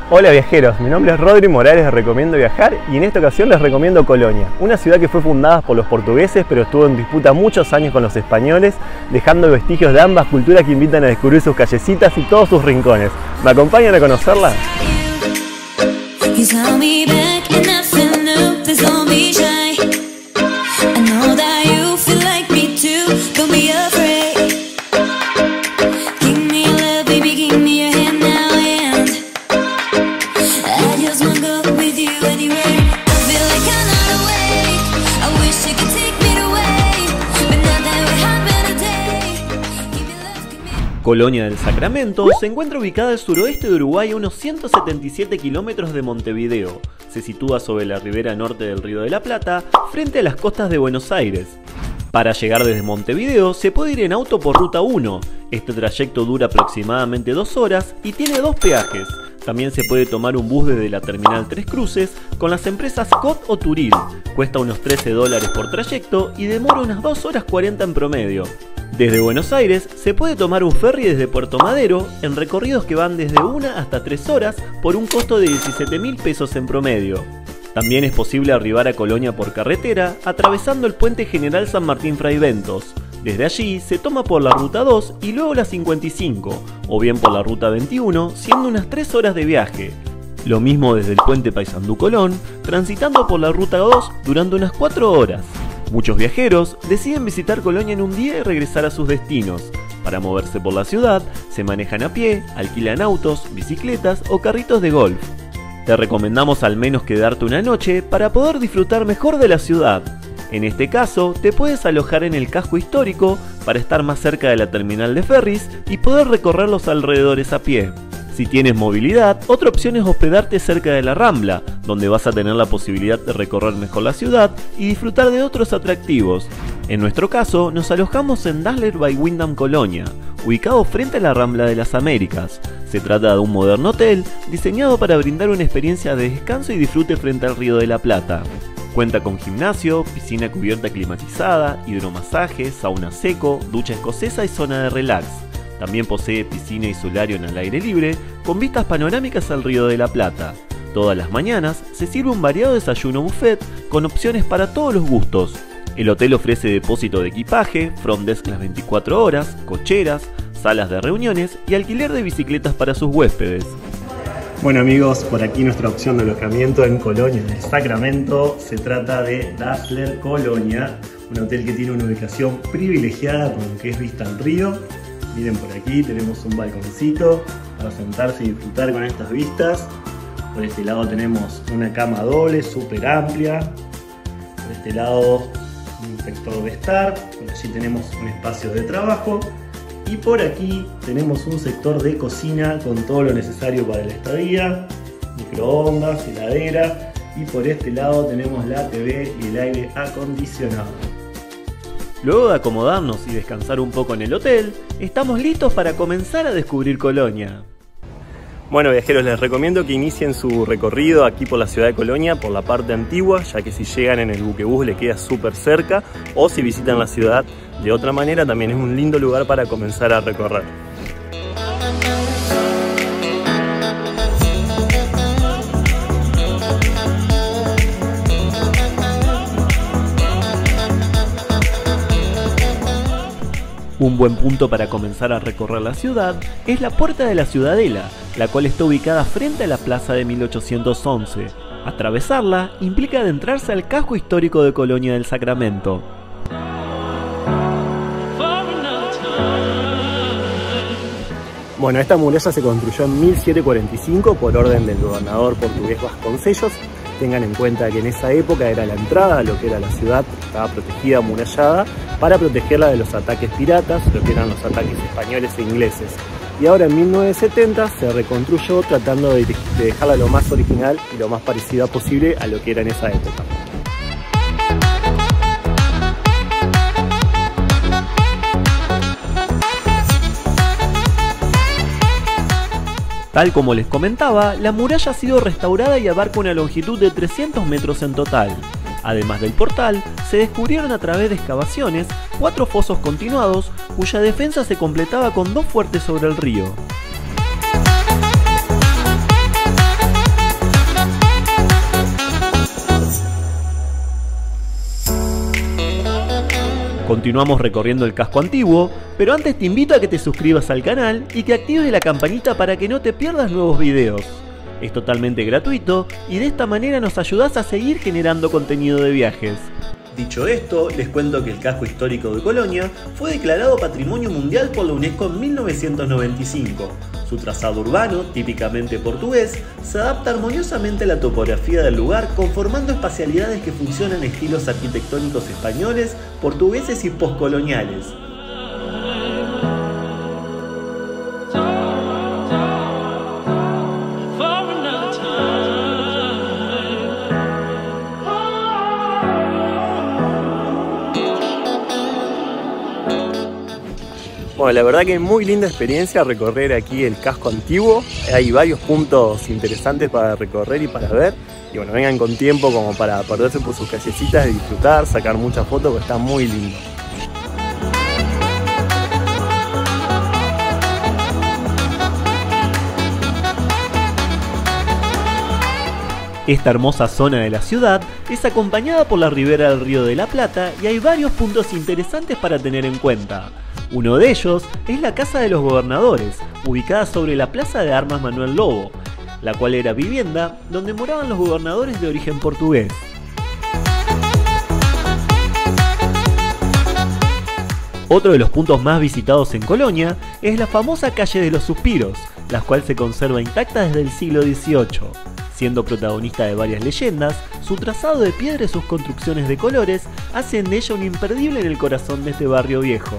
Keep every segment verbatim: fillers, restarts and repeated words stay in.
Hola viajeros, mi nombre es Rodri Morales de Recomiendo Viajar y en esta ocasión les recomiendo Colonia, una ciudad que fue fundada por los portugueses pero estuvo en disputa muchos años con los españoles, dejando vestigios de ambas culturas que invitan a descubrir sus callecitas y todos sus rincones. ¿Me acompañan a conocerla? Colonia del Sacramento se encuentra ubicada al suroeste de Uruguay a unos ciento setenta y siete kilómetros de Montevideo. Se sitúa sobre la ribera norte del Río de la Plata, frente a las costas de Buenos Aires. Para llegar desde Montevideo se puede ir en auto por Ruta uno. Este trayecto dura aproximadamente dos horas y tiene dos peajes. También se puede tomar un bus desde la Terminal Tres Cruces con las empresas C O T o Turil. Cuesta unos trece dólares por trayecto y demora unas dos horas cuarenta en promedio. Desde Buenos Aires se puede tomar un ferry desde Puerto Madero en recorridos que van desde una hasta tres horas por un costo de diecisiete mil pesos en promedio. También es posible arribar a Colonia por carretera atravesando el puente General San Martín Fray Ventos. Desde allí se toma por la Ruta dos y luego la cincuenta y cinco, o bien por la Ruta veintiuno, siendo unas tres horas de viaje. Lo mismo desde el puente Paysandú Colón, transitando por la Ruta dos durante unas cuatro horas. Muchos viajeros deciden visitar Colonia en un día y regresar a sus destinos. Para moverse por la ciudad, se manejan a pie, alquilan autos, bicicletas o carritos de golf. Te recomendamos al menos quedarte una noche para poder disfrutar mejor de la ciudad. En este caso, te puedes alojar en el casco histórico para estar más cerca de la terminal de ferries y poder recorrer los alrededores a pie. Si tienes movilidad, otra opción es hospedarte cerca de la Rambla, donde vas a tener la posibilidad de recorrer mejor la ciudad y disfrutar de otros atractivos. En nuestro caso, nos alojamos en Dazzler by Wyndham Colonia, ubicado frente a la Rambla de las Américas. Se trata de un moderno hotel diseñado para brindar una experiencia de descanso y disfrute frente al Río de la Plata. Cuenta con gimnasio, piscina cubierta climatizada, hidromasaje, sauna seco, ducha escocesa y zona de relax. También posee piscina y solarium al aire libre, con vistas panorámicas al Río de la Plata. Todas las mañanas se sirve un variado desayuno buffet con opciones para todos los gustos. El hotel ofrece depósito de equipaje, front desk las veinticuatro horas, cocheras, salas de reuniones y alquiler de bicicletas para sus huéspedes. Bueno amigos, por aquí nuestra opción de alojamiento en Colonia del Sacramento. Se trata de Dazzler Colonia, un hotel que tiene una ubicación privilegiada con lo que es vista al río. Miren, por aquí tenemos un balconcito para sentarse y disfrutar con estas vistas. Por este lado tenemos una cama doble súper amplia. Por este lado un sector de estar. Por allí tenemos un espacio de trabajo. Y por aquí tenemos un sector de cocina con todo lo necesario para la estadía. Microondas, heladera. Y por este lado tenemos la T V y el aire acondicionado. Luego de acomodarnos y descansar un poco en el hotel, estamos listos para comenzar a descubrir Colonia. Bueno viajeros, les recomiendo que inicien su recorrido aquí por la ciudad de Colonia, por la parte antigua, ya que si llegan en el buquebús le queda súper cerca, o si visitan la ciudad de otra manera también es un lindo lugar para comenzar a recorrer. Un buen punto para comenzar a recorrer la ciudad es la Puerta de la Ciudadela, la cual está ubicada frente a la Plaza de mil ochocientos once. Atravesarla implica adentrarse al casco histórico de Colonia del Sacramento. Bueno, esta muralla se construyó en mil setecientos cuarenta y cinco por orden del gobernador portugués Vasconcellos. Tengan en cuenta que en esa época era la entrada a lo que era la ciudad, estaba protegida, amurallada, para protegerla de los ataques piratas, lo que eran los ataques españoles e ingleses. Y ahora en mil novecientos setenta se reconstruyó tratando de dejarla lo más original y lo más parecida posible a lo que era en esa época. Tal como les comentaba, la muralla ha sido restaurada y abarca una longitud de trescientos metros en total. Además del portal, se descubrieron a través de excavaciones cuatro fosos continuados cuya defensa se completaba con dos fuertes sobre el río. Continuamos recorriendo el casco antiguo, pero antes te invito a que te suscribas al canal y que actives la campanita para que no te pierdas nuevos videos. Es totalmente gratuito y de esta manera nos ayudás a seguir generando contenido de viajes. Dicho esto, les cuento que el casco histórico de Colonia fue declarado Patrimonio Mundial por la UNESCO en mil novecientos noventa y cinco. Su trazado urbano, típicamente portugués, se adapta armoniosamente a la topografía del lugar, conformando espacialidades que funcionan en estilos arquitectónicos españoles, portugueses y postcoloniales. Bueno, la verdad que es muy linda experiencia recorrer aquí el casco antiguo. Hay varios puntos interesantes para recorrer y para ver. Y bueno, vengan con tiempo como para perderse por sus callecitas y disfrutar, sacar muchas fotos, porque está muy lindo. Esta hermosa zona de la ciudad es acompañada por la ribera del Río de la Plata y hay varios puntos interesantes para tener en cuenta. Uno de ellos es la Casa de los Gobernadores, ubicada sobre la Plaza de Armas Manuel Lobo, la cual era vivienda donde moraban los gobernadores de origen portugués. Otro de los puntos más visitados en Colonia es la famosa Calle de los Suspiros, la cual se conserva intacta desde el siglo dieciocho. Siendo protagonista de varias leyendas, su trazado de piedra y sus construcciones de colores hacen de ella un imperdible en el corazón de este barrio viejo.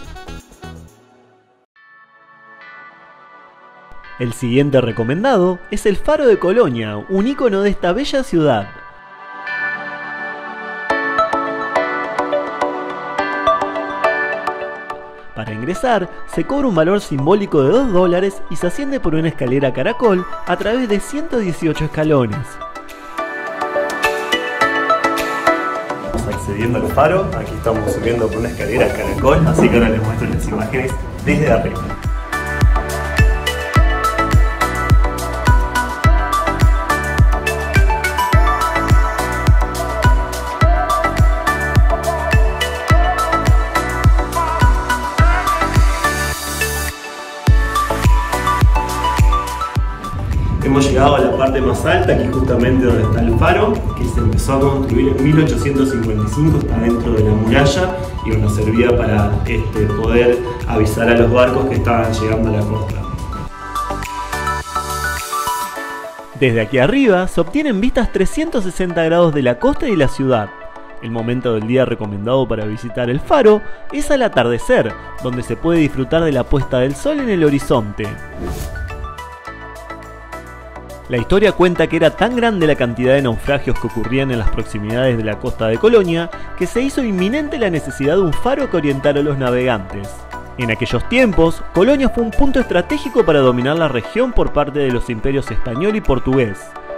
El siguiente recomendado es el Faro de Colonia, un ícono de esta bella ciudad. Para ingresar, se cobra un valor simbólico de dos dólares y se asciende por una escalera caracol a través de ciento dieciocho escalones. Estamos accediendo al faro, aquí estamos subiendo por una escalera caracol, así que ahora les muestro las imágenes desde arriba. Hemos llegado a la parte más alta, aquí justamente donde está el faro, que se empezó a construir en mil ochocientos cincuenta y cinco, está dentro de la muralla y bueno, servía para este, poder avisar a los barcos que estaban llegando a la costa. Desde aquí arriba se obtienen vistas trescientos sesenta grados de la costa y la ciudad. El momento del día recomendado para visitar el faro es al atardecer, donde se puede disfrutar de la puesta del sol en el horizonte. La historia cuenta que era tan grande la cantidad de naufragios que ocurrían en las proximidades de la costa de Colonia que se hizo inminente la necesidad de un faro que orientara a los navegantes. En aquellos tiempos, Colonia fue un punto estratégico para dominar la región por parte de los imperios español y portugués.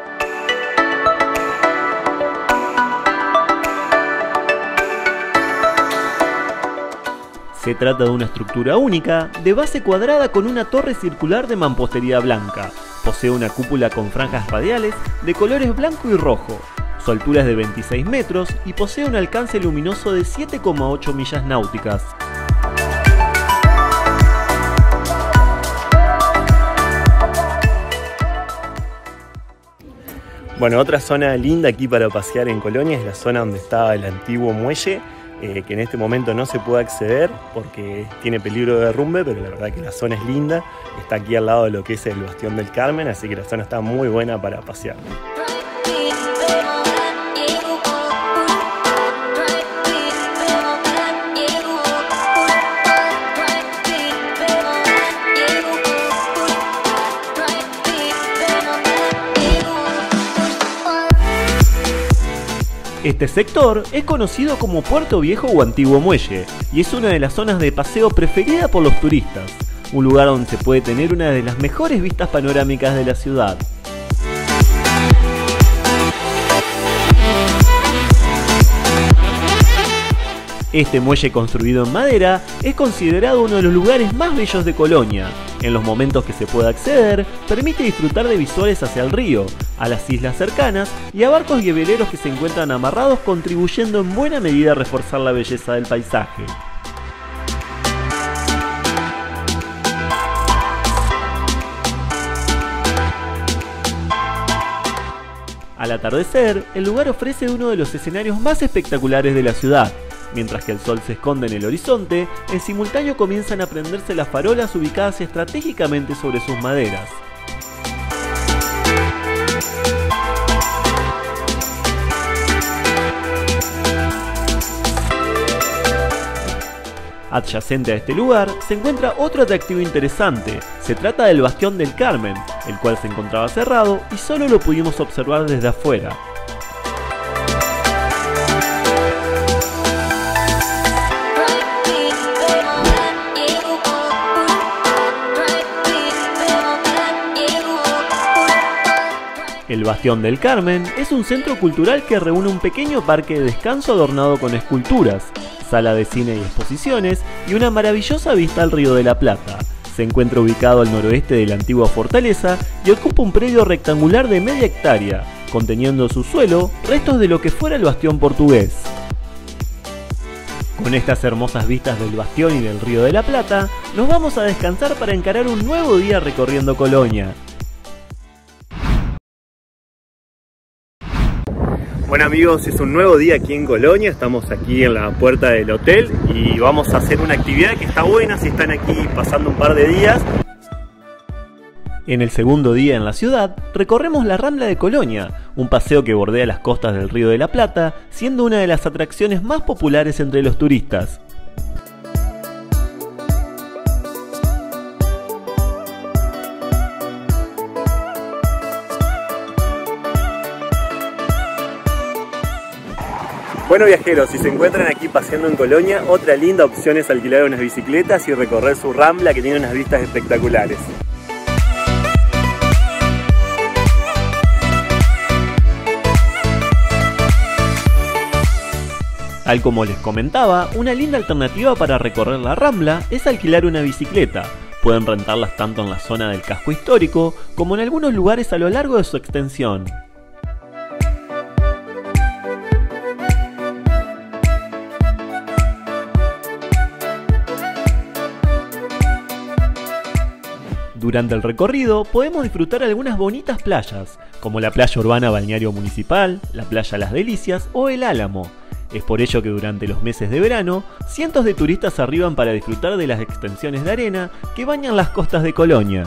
Se trata de una estructura única, de base cuadrada con una torre circular de mampostería blanca. Posee una cúpula con franjas radiales de colores blanco y rojo. Su altura es de veintiséis metros y posee un alcance luminoso de siete coma ocho millas náuticas. Bueno, otra zona linda aquí para pasear en Colonia es la zona donde estaba el antiguo muelle, eh, que en este momento no se puede acceder porque tiene peligro de derrumbe, pero la verdad que la zona es linda, está aquí al lado de lo que es el Bastión del Carmen, así que la zona está muy buena para pasear. Este sector es conocido como Puerto Viejo o Antiguo Muelle y es una de las zonas de paseo preferida por los turistas, un lugar donde se puede tener una de las mejores vistas panorámicas de la ciudad. Este muelle construido en madera es considerado uno de los lugares más bellos de Colonia, En los momentos que se pueda acceder, permite disfrutar de visuales hacia el río, a las islas cercanas y a barcos y veleros que se encuentran amarrados, contribuyendo en buena medida a reforzar la belleza del paisaje. Al atardecer, el lugar ofrece uno de los escenarios más espectaculares de la ciudad. Mientras que el sol se esconde en el horizonte, en simultáneo comienzan a prenderse las farolas ubicadas estratégicamente sobre sus maderas. Adyacente a este lugar se encuentra otro atractivo interesante. Se trata del Bastión del Carmen, el cual se encontraba cerrado y solo lo pudimos observar desde afuera. El Bastión del Carmen es un centro cultural que reúne un pequeño parque de descanso adornado con esculturas, sala de cine y exposiciones y una maravillosa vista al Río de la Plata. Se encuentra ubicado al noroeste de la antigua fortaleza y ocupa un predio rectangular de media hectárea, conteniendo en su suelo restos de lo que fuera el bastión portugués. Con estas hermosas vistas del bastión y del Río de la Plata, nos vamos a descansar para encarar un nuevo día recorriendo Colonia. Bueno amigos, es un nuevo día aquí en Colonia, estamos aquí en la puerta del hotel y vamos a hacer una actividad que está buena si están aquí pasando un par de días. En el segundo día en la ciudad, recorremos la Rambla de Colonia, un paseo que bordea las costas del Río de la Plata, siendo una de las atracciones más populares entre los turistas. Bueno viajeros, si se encuentran aquí paseando en Colonia, otra linda opción es alquilar unas bicicletas y recorrer su Rambla que tiene unas vistas espectaculares. Tal como les comentaba, una linda alternativa para recorrer la Rambla es alquilar una bicicleta. Pueden rentarlas tanto en la zona del casco histórico como en algunos lugares a lo largo de su extensión. Durante el recorrido podemos disfrutar algunas bonitas playas, como la playa urbana Balneario Municipal, la playa Las Delicias o el Álamo. Es por ello que durante los meses de verano, cientos de turistas arriban para disfrutar de las extensiones de arena que bañan las costas de Colonia.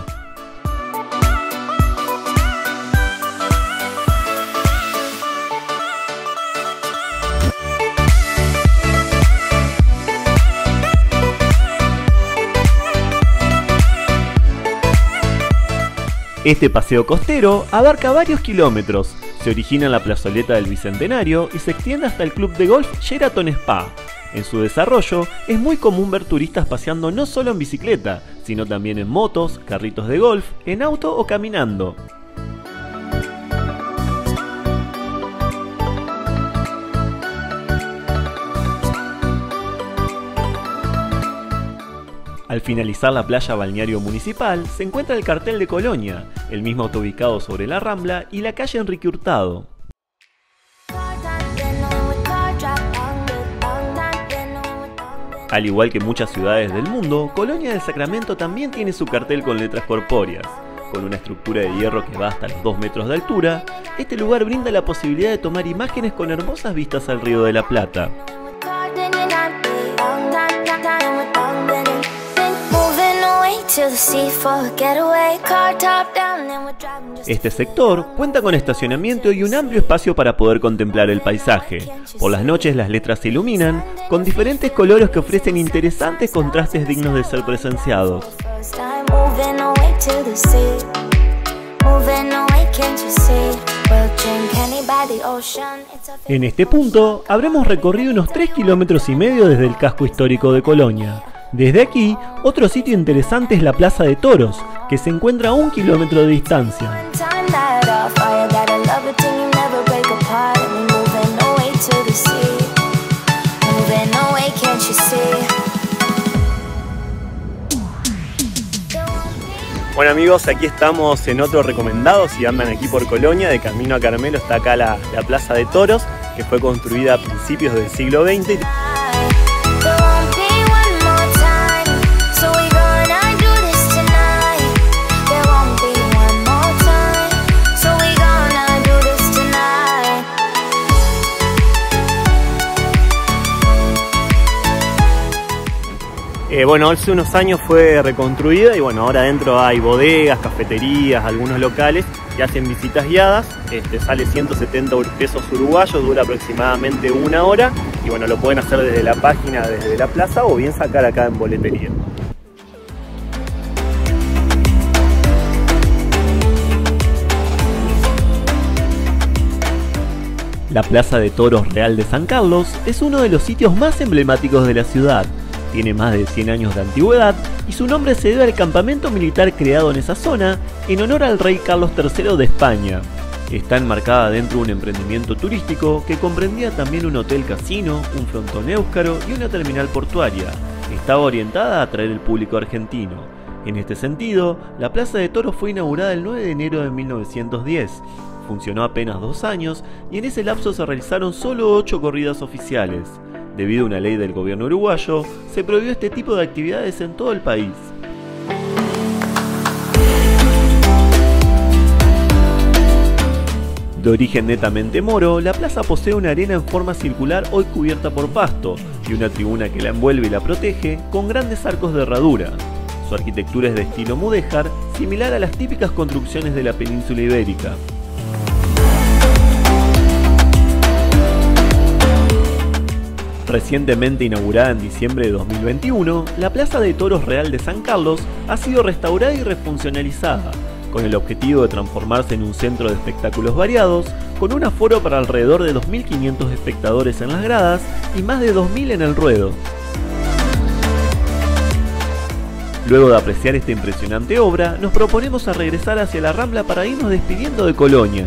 Este paseo costero abarca varios kilómetros, se origina en la plazoleta del Bicentenario y se extiende hasta el club de golf Sheraton Spa. En su desarrollo es muy común ver turistas paseando no solo en bicicleta, sino también en motos, carritos de golf, en auto o caminando. Al finalizar la playa Balneario Municipal se encuentra el cartel de Colonia, el mismo autoubicado sobre la Rambla y la calle Enrique Hurtado. Al igual que muchas ciudades del mundo, Colonia del Sacramento también tiene su cartel con letras corpóreas. Con una estructura de hierro que va hasta los dos metros de altura, este lugar brinda la posibilidad de tomar imágenes con hermosas vistas al Río de la Plata. Este sector cuenta con estacionamiento y un amplio espacio para poder contemplar el paisaje. Por las noches las letras se iluminan con diferentes colores que ofrecen interesantes contrastes dignos de ser presenciados. En este punto habremos recorrido unos tres kilómetros y medio desde el casco histórico de Colonia. Desde aquí, otro sitio interesante es la Plaza de Toros, que se encuentra a un kilómetro de distancia. Bueno amigos, aquí estamos en otro recomendado. Si andan aquí por Colonia, de camino a Carmelo, está acá la, la Plaza de Toros, que fue construida a principios del siglo veinte. Eh, bueno, hace unos años fue reconstruida y bueno, ahora adentro hay bodegas, cafeterías, algunos locales que hacen visitas guiadas. Este, sale ciento setenta pesos uruguayos, dura aproximadamente una hora y bueno, lo pueden hacer desde la página, desde la plaza o bien sacar acá en boletería. La Plaza de Toros Real de San Carlos es uno de los sitios más emblemáticos de la ciudad. Tiene más de cien años de antigüedad y su nombre se debe al campamento militar creado en esa zona en honor al rey Carlos tercero de España. Está enmarcada dentro de un emprendimiento turístico que comprendía también un hotel casino, un frontón éuscaro y una terminal portuaria. Estaba orientada a atraer el público argentino. En este sentido, la Plaza de Toros fue inaugurada el nueve de enero de mil novecientos diez. Funcionó apenas dos años y en ese lapso se realizaron solo ocho corridas oficiales. Debido a una ley del gobierno uruguayo, se prohibió este tipo de actividades en todo el país. De origen netamente moro, la plaza posee una arena en forma circular hoy cubierta por pasto y una tribuna que la envuelve y la protege con grandes arcos de herradura. Su arquitectura es de estilo mudéjar, similar a las típicas construcciones de la península ibérica. Recientemente inaugurada en diciembre de dos mil veintiuno, la Plaza de Toros Real de San Carlos ha sido restaurada y refuncionalizada, con el objetivo de transformarse en un centro de espectáculos variados, con un aforo para alrededor de dos mil quinientos espectadores en las gradas y más de dos mil en el ruedo. Luego de apreciar esta impresionante obra, nos proponemos a regresar hacia la Rambla para irnos despidiendo de Colonia.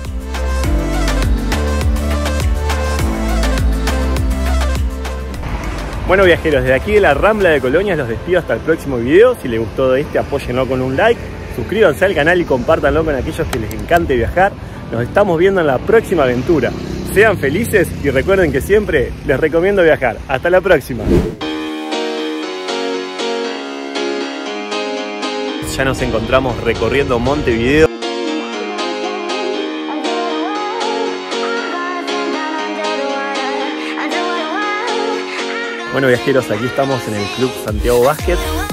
Bueno viajeros, desde aquí de la Rambla de Colonia los despido hasta el próximo video. Si les gustó este, apóyenlo con un like, suscríbanse al canal y compártanlo con aquellos que les encante viajar. Nos estamos viendo en la próxima aventura. Sean felices y recuerden que siempre les recomiendo viajar. Hasta la próxima. Ya nos encontramos recorriendo Montevideo. Bueno viajeros, aquí estamos en el Club Santiago Básquet.